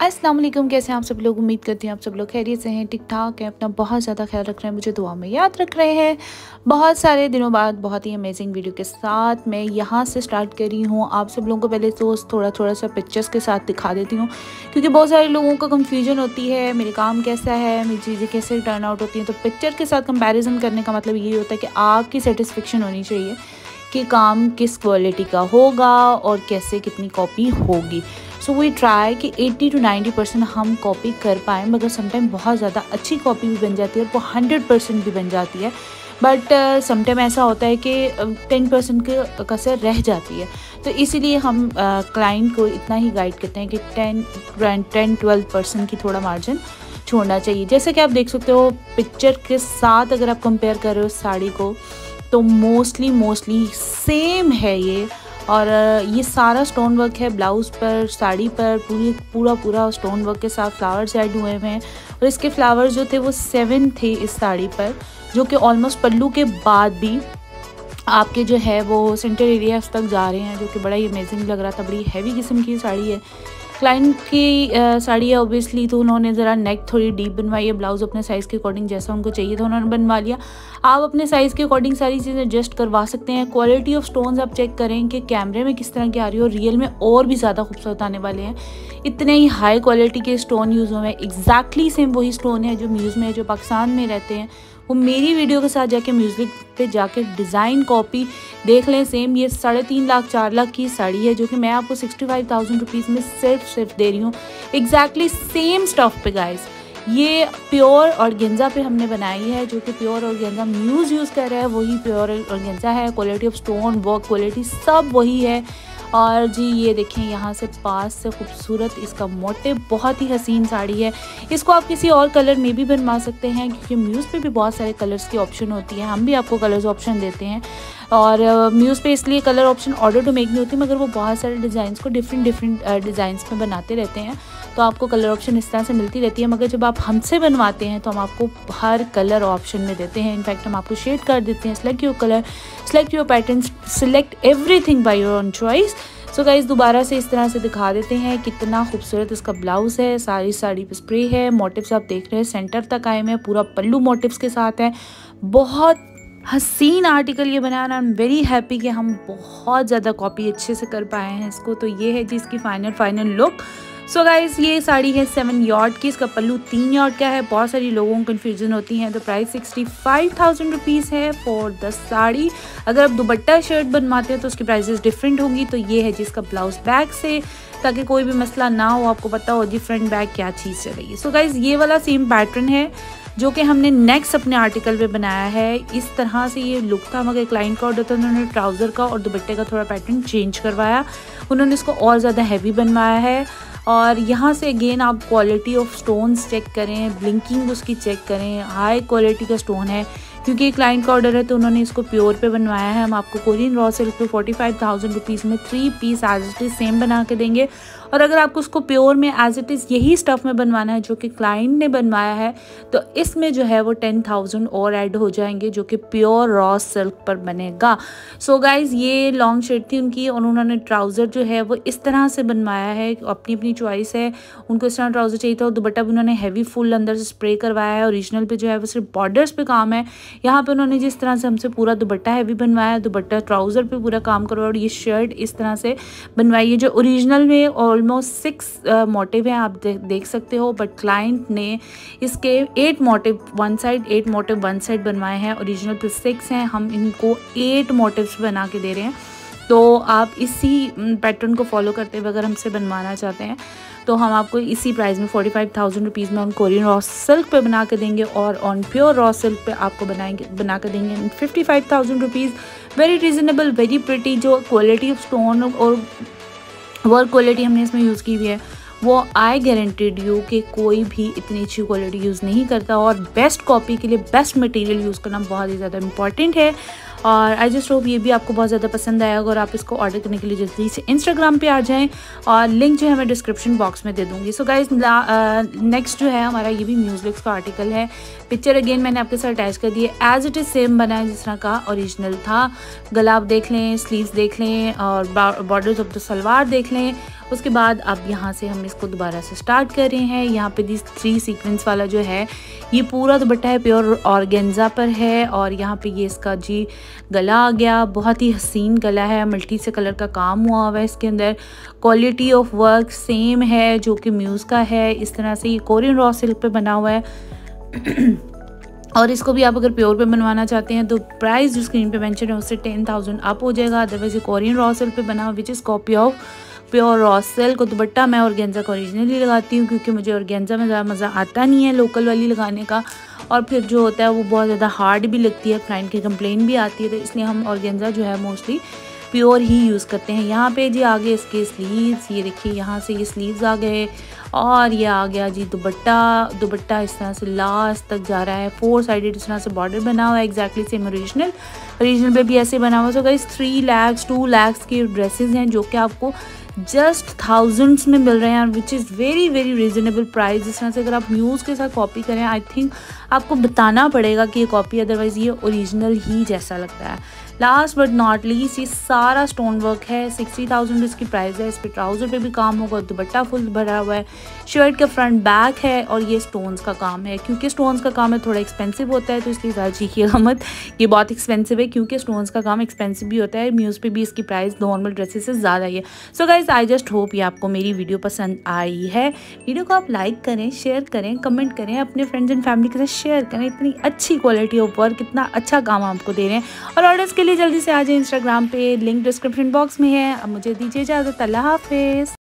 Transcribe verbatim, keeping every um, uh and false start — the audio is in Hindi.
अस्सलाम वालेकुम, कैसे हैं आप सब लोग। उम्मीद करती हूँ आप सब लोग खैरियत से हैं, ठीक ठाक हैं, अपना बहुत ज़्यादा ख्याल रख रहे हैं, मुझे दुआ में याद रख रहे हैं। बहुत सारे दिनों बाद बहुत ही अमेजिंग वीडियो के साथ मैं यहाँ से स्टार्ट करी हूँ। आप सब लोगों को पहले तो थोड़ा थोड़ा सा पिक्चर्स के साथ दिखा देती हूँ, क्योंकि बहुत सारे लोगों को कन्फ्यूजन होती है मेरे काम कैसा है, मेरी चीज़ें कैसे टर्न आउट होती हैं। तो पिक्चर के साथ कंपेरिजन करने का मतलब ये होता है कि आपकी सेटिस्फेक्शन होनी चाहिए कि काम किस क्वालिटी का होगा और कैसे कितनी कॉपी होगी। सो वी ट्राई कि अस्सी टू नब्बे परसेंट हम कॉपी कर पाएँ, मगर समटाइम बहुत ज़्यादा अच्छी कॉपी भी बन जाती है और वो हंड्रेड परसेंट भी बन जाती है। बट समटाइम ऐसा होता है कि टेन परसेंट के कसर रह जाती है। तो इसीलिए हम क्लाइंट uh, को इतना ही गाइड करते हैं कि टेन टेन ट्वेल्व परसेंट की थोड़ा मार्जिन छोड़ना चाहिए। जैसे कि आप देख सकते हो पिक्चर के साथ अगर आप कंपेयर कर रहे हो साड़ी को, तो मोस्टली मोस्टली सेम है ये। और ये सारा स्टोन वर्क है ब्लाउज़ पर, साड़ी पर पूरी पूरा पूरा स्टोन वर्क के साथ फ्लावर्स ऐड हुए हुए हैं। और इसके फ्लावर्स जो थे वो सेवन थे इस साड़ी पर, जो कि ऑलमोस्ट पल्लू के बाद भी आपके जो है वो सेंटर एरियाज तक जा रहे हैं, जो कि बड़ा ही अमेजिंग लग रहा था। बड़ी हैवी किस्म की साड़ी है, क्लाइंट की आ, साड़ी है ऑब्वियसली, तो उन्होंने ज़रा नेक थोड़ी डीप बनवाई है, ब्लाउज़ अपने साइज़ के अकॉर्डिंग जैसा उनको चाहिए था उन्होंने बनवा लिया। आप अपने साइज़ के अकॉर्डिंग सारी चीज़ें एडजस्ट करवा सकते हैं। क्वालिटी ऑफ स्टोन्स आप चेक करें कि कैमरे में किस तरह की आ रही हो, रियल में और भी ज़्यादा खूबसूरत आने वाले हैं। इतने ही हाई क्वालिटी के स्टोन यूज़ हुए हैं, एग्जैक्टली सेम वही स्टोन है जो म्यूज़ में है, जो पाकिस्तान में रहते हैं। वो मेरी वीडियो के साथ जाके म्यूज़िक पे जाके डिज़ाइन कॉपी देख लें, सेम ये साढ़े तीन लाख चार लाख की साड़ी है, जो कि मैं आपको सिक्सटी फाइव थाउजेंड रुपीज़ में सिर्फ सिर्फ दे रही हूँ। एग्जैक्टली सेम स्टफ़ पे गाइस, ये प्योर ऑर्गेन्जा पे हमने बनाई है, जो कि प्योर ऑर्गेन्जा म्यूज़ यूज़ कर रहा है वही प्योर ऑर्गेन्जा है। Quality of stone work quality सब वही है। और जी ये देखें यहाँ से पास से खूबसूरत इसका मोटिव, बहुत ही हसीन साड़ी है। इसको आप किसी और कलर में भी बनवा सकते हैं, क्योंकि म्यूज़ पे भी बहुत सारे कलर्स की ऑप्शन होती है। हम भी आपको कलर्स ऑप्शन देते हैं, और म्यूज़ पे इसलिए colour option order to make नहीं होती, मगर वो बहुत सारे डिज़ाइंस को डिफरेंट डिफरेंट डिज़ाइंस में बनाते रहते हैं, तो आपको कलर ऑप्शन इस तरह से मिलती रहती है। मगर जब आप हमसे बनवाते हैं तो हम आपको हर कलर ऑप्शन में देते हैं। इनफैक्ट हम आपको शेड कर देते हैं, select your colour, select your pattern, select everything by your own choice. So guys दोबारा से इस तरह से दिखा देते हैं कितना खूबसूरत इसका ब्लाउज़ है। सारी साड़ी पे स्प्रे है, मोटिव्स आप देख रहे हैं सेंटर तक आए हैं, पूरा पल्लू मोटिव्स के साथ है। बहुत हसीन आर्टिकल ये बनाया, आई एम वेरी हैप्पी कि हम बहुत ज़्यादा कॉपी अच्छे से कर पाए हैं इसको। तो ये है जी इसकी final final look. So so guys ये साड़ी है सेवन यॉर्ड की, इसका पल्लू तीन यॉर्ड का है। बहुत सारी लोगों को कन्फ्यूजन होती है। तो price sixty five thousand rupees है फॉर द साड़ी। अगर आप दुपट्टा शर्ट बनवाते हैं तो उसकी प्राइसेस डिफरेंट होंगी। तो ये है जिसका ब्लाउज बैक से, ताकि कोई भी मसला ना हो, आपको पता हो जी फ्रंट बैक क्या चीज़ चलेगी। सो so गाइस ये वाला सेम पैटर्न है जो कि हमने नेक्स्ट अपने आर्टिकल पे बनाया है। इस तरह से ये लुक था, मगर क्लाइंट का ऑर्डर था, उन्होंने ट्राउज़र का और दुपट्टे का थोड़ा पैटर्न चेंज करवाया, उन्होंने इसको और ज़्यादा हैवी बनवाया है। और यहाँ से अगेन आप क्वालिटी ऑफ स्टोन्स चेक करें, ब्लिंकिंग उसकी चेक करें, हाई क्वालिटी का स्टोन है, क्योंकि क्लाइंट का ऑर्डर है तो उन्होंने इसको प्योर पे बनवाया है। हम आपको कोरियन रॉ सिल्क पे फोर्टी फाइव थाउजेंड रुपीज़ में three piece as it is same बना के देंगे। और अगर आपको उसको प्योर में एज इट इज़ यही स्टफ़ में बनवाना है जो कि क्लाइंट ने बनवाया है, तो इसमें जो है वो टेन थाउजेंड और ऐड हो जाएंगे, जो कि प्योर रॉ सिल्क पर बनेगा। सो गाइज ये लॉन्ग शर्ट थी उनकी, और उन्होंने ट्राउज़र जो है वो इस तरह से बनवाया है, अपनी अपनी चॉइस है, उनको इस तरह ट्राउज़र चाहिए था। और दुपट्टा भी उन्होंने हैवी फुल अंदर से स्प्रे करवाया है। ओरिजिनल पे जो है वो सिर्फ बॉर्डर्स पे काम है। यहाँ पे उन्होंने जिस तरह से हमसे पूरा दुपट्टा हैवी बनवाया, दुपट्टा ट्राउज़र पे पूरा काम करवाया, और ये शर्ट इस तरह से बनवाई है जो ओरिजिनल में ऑलमोस्ट सिक्स मोटिव हैं, आप दे, देख सकते हो। बट क्लाइंट ने इसके eight motif one side, eight motif one side बनवाए हैं। ओरिजिनल पे सिक्स हैं, हम इनको एट मोटिव्स बना के दे रहे हैं। तो आप इसी पैटर्न को फॉलो करते हुए अगर हमसे बनवाना चाहते हैं तो हम आपको इसी प्राइस में फोर्टी फाइव थाउजेंड रुपीज़ में ऑन कोरियन रॉ सिल्क पे बना के देंगे, और ऑन प्योर रॉ सिल्क पे आपको बनाएंगे बना के देंगे fifty five thousand rupees. Very reasonable, very pretty. जो क्वालिटी ऑफ स्टोन और वर्क क्वालिटी हमने इसमें यूज़ की हुई है, वो आई गारंटीड यू कि कोई भी इतनी अच्छी क्वालिटी यूज़ नहीं करता। और बेस्ट कॉपी के लिए बेस्ट मटेरियल यूज़ करना बहुत ही ज़्यादा इंपॉर्टेंट है। और आई जस्ट होप ये भी आपको बहुत ज़्यादा पसंद आया होगा, और आप इसको ऑर्डर करने के लिए जल्दी से इंस्टाग्राम पे आ जाएं, और लिंक जो है मैं डिस्क्रिप्शन बॉक्स में दे दूँगी। सो गाइज नेक्स्ट जो है हमारा ये भी म्यूज़िक्स का आर्टिकल है। पिक्चर अगेन मैंने आपके साथ अटैच कर दी है, एज इट इज़ सेम बना है जिस तरह का ओरिजिनल था। गला आप देख लें, स्लीव्स देख लें, और बॉर्डर्स ऑफ द सलवार देख लें, उसके बाद अब यहाँ से हम इसको दोबारा से स्टार्ट कर रहे हैं। यहाँ पे दिस थ्री सीक्वेंस वाला जो है ये पूरा दुपट्टा है, प्योर ऑर्गेन्जा पर है। और यहाँ पे ये इसका जी गला आ गया, बहुत ही हसीन गला है, मल्टी से कलर का काम हुआ हुआ है इसके अंदर। क्वालिटी ऑफ वर्क सेम है जो कि म्यूज़ का है। इस तरह से ये कोरियन रॉ सिल्क पे बना हुआ है और इसको भी आप अगर प्योर पे बनवाना चाहते हैं तो प्राइस जो स्क्रीन पे मेंशन है उससे टेन थाउजेंड अप हो जाएगा। अदरवाइज ये कोरियन रॉ सिल्क पे बना हुआ which is copy of pure raw silk. और दुपट्टा मैं ऑर्गेन्जा का ओरिजिनली लगाती हूँ क्योंकि मुझे ऑर्गेन्जा में ज़्यादा मज़ा आता नहीं है लोकल वाली लगाने का, और फिर जो होता है वो बहुत ज़्यादा हार्ड भी लगती है, क्लाइंट की कंप्लेन भी आती है, तो इसलिए हम ऑर्गेन्जा जो है मोस्टली प्योर ही यूज़ करते हैं। यहाँ पे जी आगे इसके स्लीव्स, ये देखिए यहाँ से ये स्लीव्स आ गए और ये आ गया जी दुपट्टा। दुपट्टा इस तरह से लास्ट तक जा रहा है, फोर साइडेड इस तरह से बॉर्डर बना हुआ है, एग्जैक्टली सेम ओरिजिनल ओरिजिनल पे भी ऐसे बना हुआ है। So guys three lakhs two lakhs के ड्रेसेस हैं जो कि आपको जस्ट थाउजेंड्स में मिल रहे हैं, which is very very reasonable price. इस तरह से अगर आप म्यूज़ के साथ कॉपी करें, आई थिंक आपको बताना पड़ेगा कि ये कॉपी, अदरवाइज़ ये ओरिजिनल ही जैसा लगता है। लास्ट बट नॉट लीस्ट ये सारा स्टोन वर्क है, सिक्सटी थाउजेंड इसकी प्राइस है। इस पर ट्राउज़र पे भी काम होगा, दुपट्टा फुल भरा हुआ है, शर्ट का फ्रंट बैक है और ये स्टोन्स का काम है। क्योंकि स्टोन्स का काम है थोड़ा एक्सपेंसिव होता है, तो इसलिए ज़्यादा चीखिएगा मत, ये बहुत एक्सपेंसिव है क्योंकि स्टोन्स का काम एक्सपेंसिव भी होता है। म्यूज़ पे भी इसकी प्राइस नॉर्मल ड्रेसेस से ज़्यादा ही है। So guys I just hope ये आपको मेरी वीडियो पसंद आई है। वीडियो को आप लाइक करें, शेयर करें, कमेंट करें, अपने फ्रेंड्स एंड फैमिली के साथ शेयर करें। इतनी अच्छी क्वालिटी ऑफ वर्क, कितना अच्छा काम आपको दे रहे हैं। और ऑर्डर्स के लिए जल्दी से आ जाए इंस्टाग्राम पे, लिंक डिस्क्रिप्शन बॉक्स में है। अब मुझे दीजिए इजाज़त, अल्लाह हाफिज़।